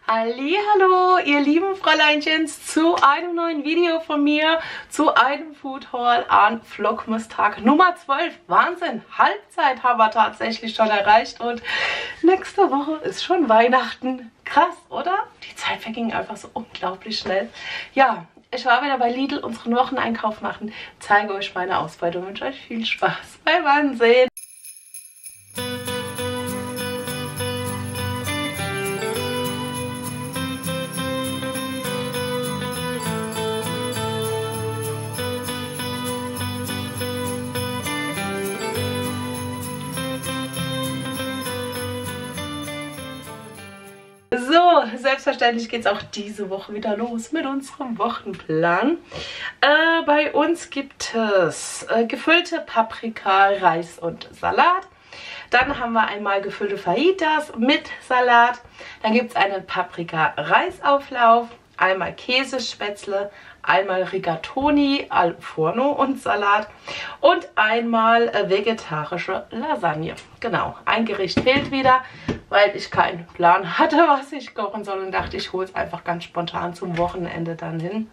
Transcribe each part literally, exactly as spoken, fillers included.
Hallihallo, ihr lieben Fräuleinchens, zu einem neuen Video von mir, zu einem Food Haul an Vlogmas-Tag Nummer zwölf. Wahnsinn, Halbzeit haben wir tatsächlich schon erreicht und nächste Woche ist schon Weihnachten. Krass, oder? Die Zeit verging einfach so unglaublich schnell. Ja, ich war wieder bei Lidl unseren Wocheneinkauf machen, zeige euch meine Ausbeute und wünsche euch viel Spaß beim Ansehen. So, selbstverständlich geht es auch diese Woche wieder los mit unserem Wochenplan. Äh, bei uns gibt es äh, gefüllte Paprika, Reis und Salat. Dann haben wir einmal gefüllte Fajitas mit Salat. Dann gibt es einen Paprika-Reisauflauf, einmal Käsespätzle, einmal Rigatoni al Forno und Salat und einmal äh, vegetarische Lasagne. Genau, ein Gericht fehlt wieder, weil ich keinen Plan hatte, was ich kochen soll und dachte, ich hole es einfach ganz spontan zum Wochenende dann hin.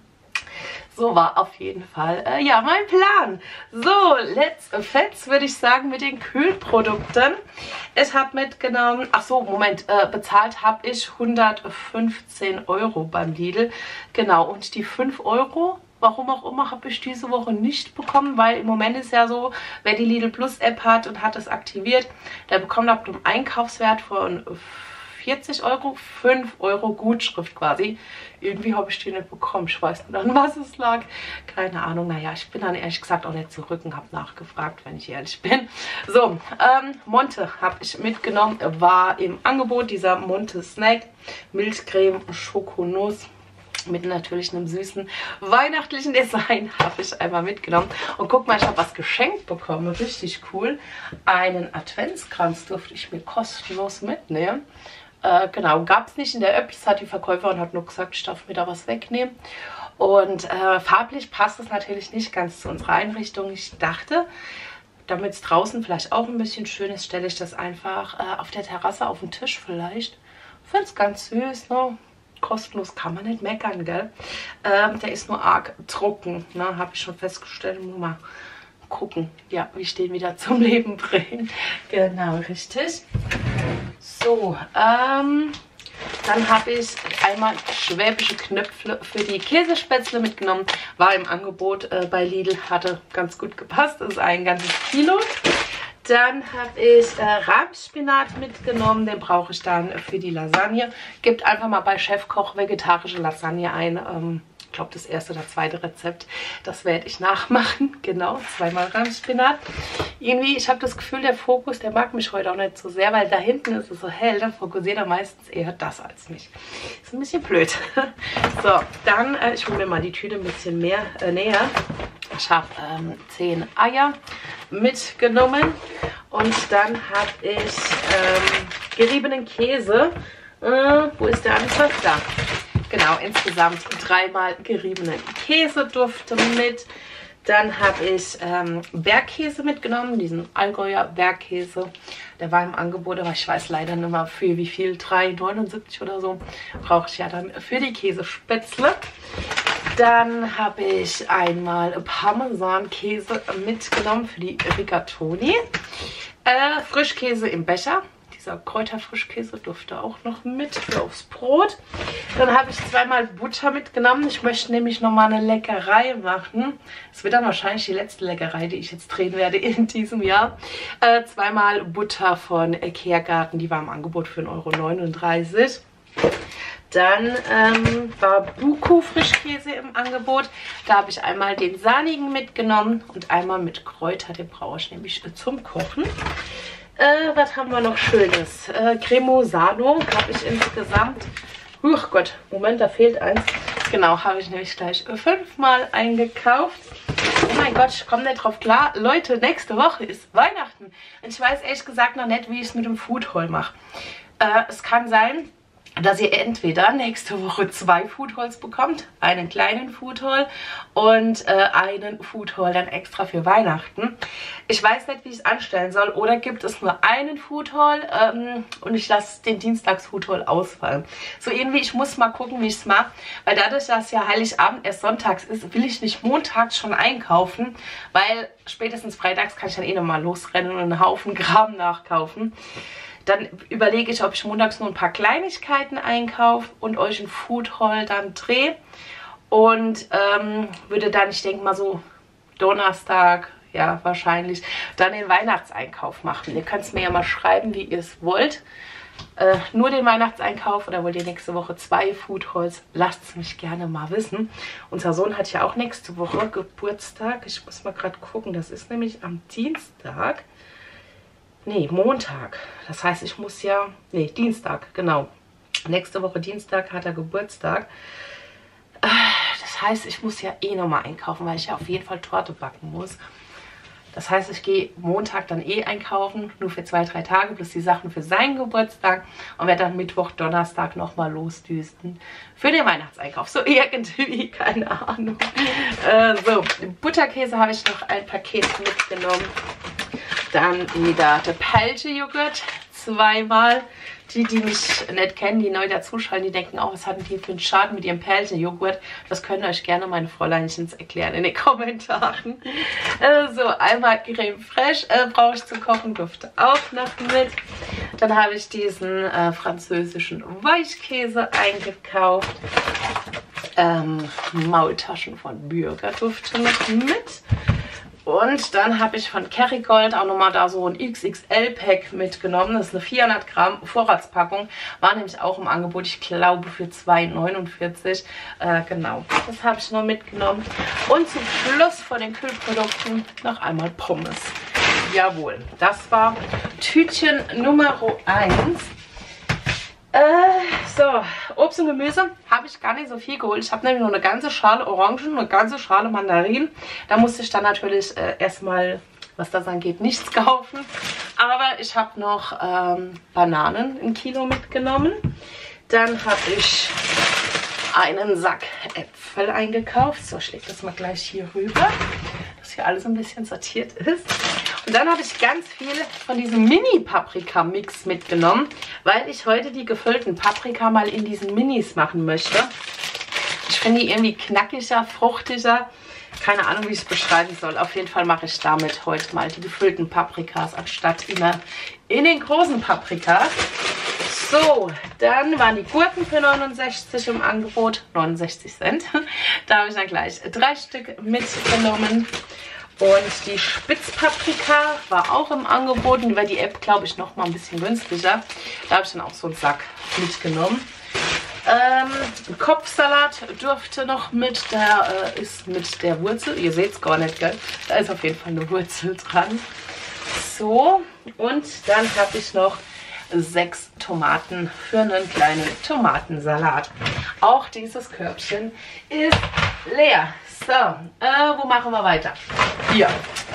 So war auf jeden Fall, äh, ja, mein Plan. So, let's fetz, würde ich sagen, mit den Kühlprodukten. Ich habe mitgenommen, ach so, Moment, äh, bezahlt habe ich hundertfünfzehn Euro beim Lidl. Genau, und die fünf Euro, warum auch immer, habe ich diese Woche nicht bekommen, weil im Moment ist ja so, wer die Lidl Plus App hat und hat es aktiviert, der bekommt ab dem Einkaufswert von vierzig Euro, fünf Euro Gutschrift quasi. Irgendwie habe ich die nicht bekommen. Ich weiß nicht, an was es lag. Keine Ahnung. Naja, ich bin dann ehrlich gesagt auch nicht zurück und habe nachgefragt, wenn ich ehrlich bin. So, ähm, Monte habe ich mitgenommen. War im Angebot dieser Monte Snack. Milchcreme, Schokonuss. Mit natürlich einem süßen weihnachtlichen Design habe ich einmal mitgenommen. Und guck mal, ich habe was geschenkt bekommen. Richtig cool. Einen Adventskranz durfte ich mir kostenlos mitnehmen. Äh, genau, gab es nicht in der App. Das hat die Verkäuferin hat nur gesagt, ich darf mir da was wegnehmen. Und äh, farblich passt es natürlich nicht ganz zu unserer Einrichtung. Ich dachte, damit es draußen vielleicht auch ein bisschen schön ist, stelle ich das einfach äh, auf der Terrasse auf den Tisch vielleicht. Ich finde es ganz süß, ne? Kostenlos kann man nicht meckern, gell? Ähm, der ist nur arg trocken, ne? Habe ich schon festgestellt. Muss mal gucken, ja, wie ich den wieder zum Leben bringe. Genau, richtig. So, ähm, dann habe ich einmal schwäbische Knöpfe für die Käsespätzle mitgenommen. War im Angebot äh, bei Lidl, hatte ganz gut gepasst. Das ist ein ganzes Kilo. Dann habe ich äh, Rahmspinat mitgenommen, den brauche ich dann für die Lasagne. Gebt einfach mal bei Chefkoch vegetarische Lasagne ein. Ähm, ich glaube, das erste oder zweite Rezept, das werde ich nachmachen. Genau, zweimal Rahmspinat. Irgendwie, ich habe das Gefühl, der Fokus, der mag mich heute auch nicht so sehr, weil da hinten ist es so hell, dann fokussiert er meistens eher das als mich. Ist ein bisschen blöd. So, dann, äh, ich hole mir mal die Tüte ein bisschen mehr äh, näher. Ich habe ähm, zehn Eier mitgenommen und dann habe ich ähm, geriebenen Käse. Äh, wo ist der Anfang? Da. Genau, insgesamt dreimal geriebenen Käse durfte mit. Dann habe ich ähm, Bergkäse mitgenommen, diesen Allgäuer Bergkäse. Der war im Angebot, aber ich weiß leider nicht mehr für wie viel, drei neunundsiebzig oder so. Brauche ich ja dann für die Käsespätzle. Dann habe ich einmal Parmesankäse mitgenommen für die Rigatoni. Äh, Frischkäse im Becher. Dieser Kräuterfrischkäse durfte auch noch mit für aufs Brot. Dann habe ich zweimal Butter mitgenommen. Ich möchte nämlich nochmal eine Leckerei machen. Es wird dann wahrscheinlich die letzte Leckerei, die ich jetzt drehen werde in diesem Jahr. Äh, zweimal Butter von Kehrgarten. Die war im Angebot für ein Euro neununddreißig. Dann ähm, war Buko Frischkäse im Angebot. Da habe ich einmal den sahnigen mitgenommen und einmal mit Kräuter. Den brauche ich nämlich äh, zum Kochen. Äh, was haben wir noch Schönes? Äh, Cremosano habe ich insgesamt. Oh Gott, Moment, da fehlt eins. Genau, habe ich nämlich gleich fünfmal eingekauft. Oh mein Gott, ich komme nicht drauf klar. Leute, nächste Woche ist Weihnachten. Und ich weiß ehrlich gesagt noch nicht, wie ich es mit dem Food Haul mache. Äh, es kann sein, dass ihr entweder nächste Woche zwei Food Hauls bekommt, einen kleinen Food Haul und äh, einen Food Haul dann extra für Weihnachten. Ich weiß nicht, wie ich es anstellen soll, oder gibt es nur einen Food Haul ähm, und ich lasse den Dienstags Food Haul ausfallen. So irgendwie, ich muss mal gucken, wie ich es mache, weil dadurch, dass ja Heiligabend erst sonntags ist, will ich nicht montags schon einkaufen, weil spätestens freitags kann ich dann eh nochmal losrennen und einen Haufen Kram nachkaufen. Dann überlege ich, ob ich montags nur ein paar Kleinigkeiten einkaufe und euch ein Food Haul dann drehe. Und ähm, würde dann, ich denke mal so Donnerstag, ja wahrscheinlich, dann den Weihnachtseinkauf machen. Ihr könnt es mir ja mal schreiben, wie ihr es wollt. Äh, nur den Weihnachtseinkauf oder wollt ihr nächste Woche zwei Food Hauls? Lasst es mich gerne mal wissen. Unser Sohn hat ja auch nächste Woche Geburtstag. Ich muss mal gerade gucken, das ist nämlich am Dienstag. Nee, Montag. Das heißt, ich muss ja... Nee, Dienstag, genau. Nächste Woche Dienstag hat er Geburtstag. Das heißt, ich muss ja eh nochmal einkaufen, weil ich ja auf jeden Fall Torte backen muss. Das heißt, ich gehe Montag dann eh einkaufen, nur für zwei, drei Tage, plus die Sachen für seinen Geburtstag. Und werde dann Mittwoch, Donnerstag nochmal losdüsten für den Weihnachtseinkauf. So irgendwie, keine Ahnung. Äh, so, Butterkäse habe ich noch ein Paket mitgenommen. Dann wieder der Pelche-Joghurt, zweimal. Die, die mich nicht kennen, die neu dazuschalten, die denken auch, was hatten die für einen Schaden mit ihrem Pelche-Joghurt. Das können euch gerne meine Fräuleinchens erklären in den Kommentaren. Äh, so, einmal Creme Fraiche äh, brauche ich zu kochen, durfte auch noch mit. Dann habe ich diesen äh, französischen Weichkäse eingekauft. Ähm, Maultaschen von Bürgerdufte noch mit. Und dann habe ich von Kerrygold auch nochmal da so ein X X L-Pack mitgenommen. Das ist eine vierhundert Gramm Vorratspackung. War nämlich auch im Angebot, ich glaube für zwei neunundvierzig. Äh, genau, das habe ich noch mitgenommen. Und zum Schluss von den Kühlprodukten noch einmal Pommes. Jawohl, das war Tütchen Nummer eins. Äh, so, Obst und Gemüse habe ich gar nicht so viel geholt. Ich habe nämlich noch eine ganze Schale Orangen, eine ganze Schale Mandarinen. Da musste ich dann natürlich äh, erstmal, was das angeht, nichts kaufen. Aber ich habe noch ähm, Bananen, ein Kilo mitgenommen. Dann habe ich einen Sack Äpfel eingekauft. So, ich lege das mal gleich hier rüber, dass hier alles ein bisschen sortiert ist. Und dann habe ich ganz viel von diesem Mini-Paprika-Mix mitgenommen, weil ich heute die gefüllten Paprika mal in diesen Minis machen möchte. Ich finde die irgendwie knackiger, fruchtiger. Keine Ahnung, wie ich es beschreiben soll. Auf jeden Fall mache ich damit heute mal die gefüllten Paprikas, anstatt immer in den großen Paprikas. So, dann waren die Gurken für neunundsechzig im Angebot, neunundsechzig Cent. Da habe ich dann gleich drei Stück mitgenommen. Und die Spitzpaprika war auch im Angebot und über die App, glaube ich, noch mal ein bisschen günstiger. Da habe ich dann auch so einen Sack mitgenommen. Ähm, Kopfsalat dürfte noch mit, der äh, ist mit der Wurzel. Ihr seht es gar nicht, gell? Da ist auf jeden Fall eine Wurzel dran. So, und dann habe ich noch sechs Tomaten für einen kleinen Tomatensalat. Auch dieses Körbchen ist leer. So, äh, wo machen wir weiter? Hier.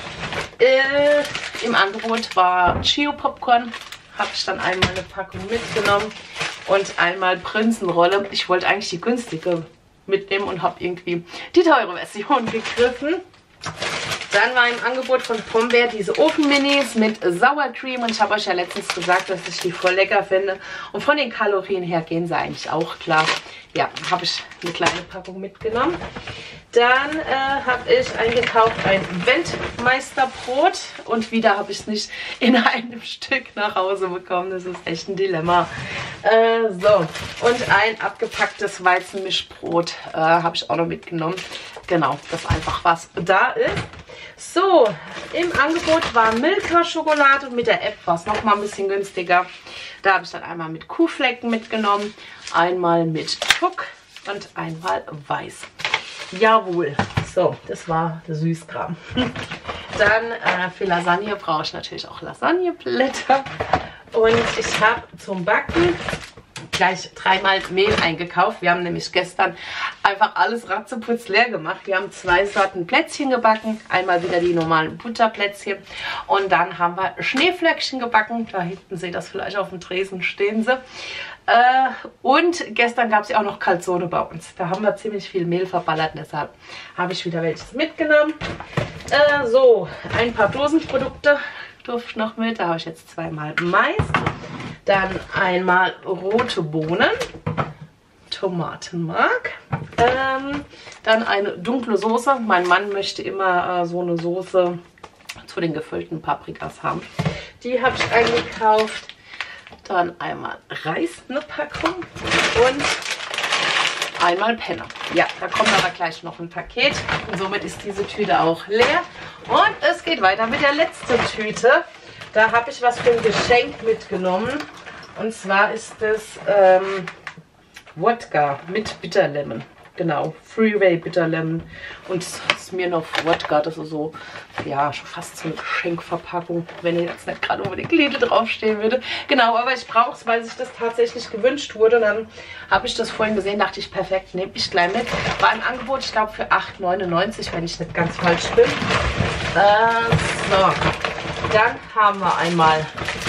Äh, im Angebot war Chio Popcorn. Habe ich dann einmal eine Packung mitgenommen. Und einmal Prinzenrolle. Ich wollte eigentlich die günstige mitnehmen und habe irgendwie die teure Version gegriffen. Dann war im Angebot von Pombeer diese Ofenminis mit Sour Cream. Und ich habe euch ja letztens gesagt, dass ich die voll lecker finde. Und von den Kalorien her gehen sie eigentlich auch klar. Ja, habe ich eine kleine Packung mitgenommen. Dann äh, habe ich eingekauft ein Weltmeisterbrot. Und wieder habe ich es nicht in einem Stück nach Hause bekommen. Das ist echt ein Dilemma. Äh, so, und ein abgepacktes Weizenmischbrot äh, habe ich auch noch mitgenommen. Genau, dass einfach was da ist. So, im Angebot war Milka-Schokolade und mit der App war es nochmal ein bisschen günstiger. Da habe ich dann einmal mit Kuhflecken mitgenommen, einmal mit Tuck und einmal weiß. Jawohl, so, das war der Süßkram. Dann äh, für Lasagne brauche ich natürlich auch Lasagneblätter. Und ich habe zum Backen gleich dreimal Mehl eingekauft. Wir haben nämlich gestern einfach alles ratzeputz leer gemacht. Wir haben zwei Sorten Plätzchen gebacken. Einmal wieder die normalen Butterplätzchen. Und dann haben wir Schneeflöckchen gebacken. Da hinten seht ihr das vielleicht auf dem Tresen stehen sie. Äh, und gestern gab es ja auch noch Calzone bei uns. Da haben wir ziemlich viel Mehl verballert, deshalb habe ich wieder welches mitgenommen. Äh, so, ein paar Dosenprodukte durfte noch mit. Da habe ich jetzt zweimal Mais. Dann einmal rote Bohnen, Tomatenmark. Ähm, dann eine dunkle Soße. Mein Mann möchte immer äh, so eine Soße zu den gefüllten Paprikas haben. Die habe ich eingekauft. Dann einmal Reis, eine Packung und einmal Penne. Ja, da kommt aber gleich noch ein Paket und somit ist diese Tüte auch leer. Und es geht weiter mit der letzten Tüte. Da habe ich was für ein Geschenk mitgenommen. Und zwar ist es ähm, Wodka mit Bitterlemon. Genau, Freeway Bitterlemon und Smirnoff Wodka. Das ist so, ja, schon fast so eine Geschenkverpackung, wenn jetzt nicht gerade unbedingt Lidl draufstehen würde. Genau, aber ich brauche es, weil sich das tatsächlich gewünscht wurde. Und dann habe ich das vorhin gesehen, dachte ich, perfekt, nehme ich gleich mit. War ein Angebot, ich glaube, für acht neunundneunzig, wenn ich nicht ganz falsch bin. Äh, so, dann haben wir einmal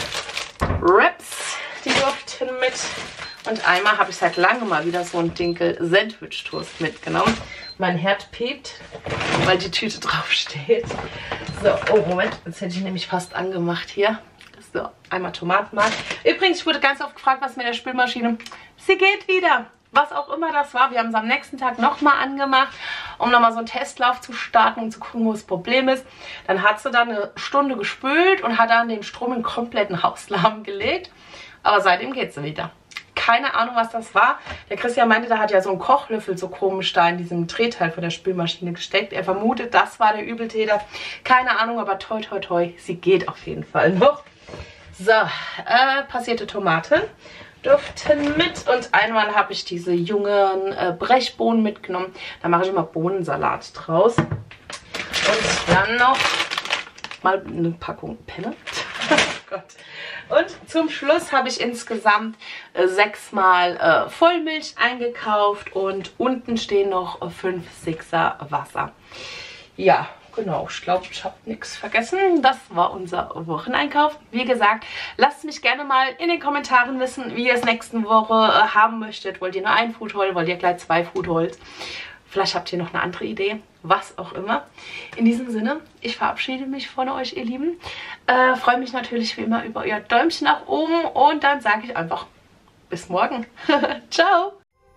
Wraps, die durften mit. Und einmal habe ich seit langem mal wieder so einen Dinkel-Sandwich-Toast mitgenommen. Mein Herd piept, weil die Tüte drauf steht. So, oh Moment, jetzt hätte ich nämlich fast angemacht hier. So, einmal Tomatenmark. Übrigens, ich wurde ganz oft gefragt, was mit der Spülmaschine. Sie geht wieder. Was auch immer das war. Wir haben es am nächsten Tag nochmal angemacht, um nochmal so einen Testlauf zu starten, um zu gucken, wo das Problem ist. Dann hat sie dann eine Stunde gespült und hat dann den Strom im kompletten Haus lahmgelegt. Aber seitdem geht sie wieder. Keine Ahnung, was das war. Der Christian meinte, da hat ja so ein Kochlöffel so komisch da in diesem Drehteil von der Spülmaschine gesteckt. Er vermutet, das war der Übeltäter. Keine Ahnung, aber toi toi toi, sie geht auf jeden Fall noch. So, äh, passierte Tomaten durften mit. Und einmal habe ich diese jungen äh, Brechbohnen mitgenommen. Da mache ich immer Bohnensalat draus. Und dann noch mal eine Packung Penne. Oh Gott. Und zum Schluss habe ich insgesamt äh, sechsmal äh, Vollmilch eingekauft und unten stehen noch äh, fünf Sixer Wasser. Ja, genau. Ich glaube, ich habe nichts vergessen. Das war unser Wocheneinkauf. Wie gesagt, lasst mich gerne mal in den Kommentaren wissen, wie ihr es nächste Woche äh, haben möchtet. Wollt ihr nur ein Food Haul? Wollt ihr gleich zwei Food Hauls? Vielleicht habt ihr noch eine andere Idee, was auch immer. In diesem Sinne, ich verabschiede mich von euch, ihr Lieben. Äh, freue mich natürlich wie immer über euer Däumchen nach oben und dann sage ich einfach bis morgen. Ciao!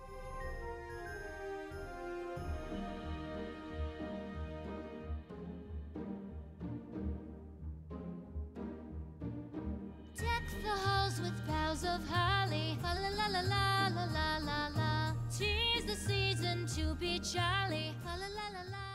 Deck the halls with boughs of holly. Fa la la la la la la la la. Tis the season to be jolly. Fa la la la la.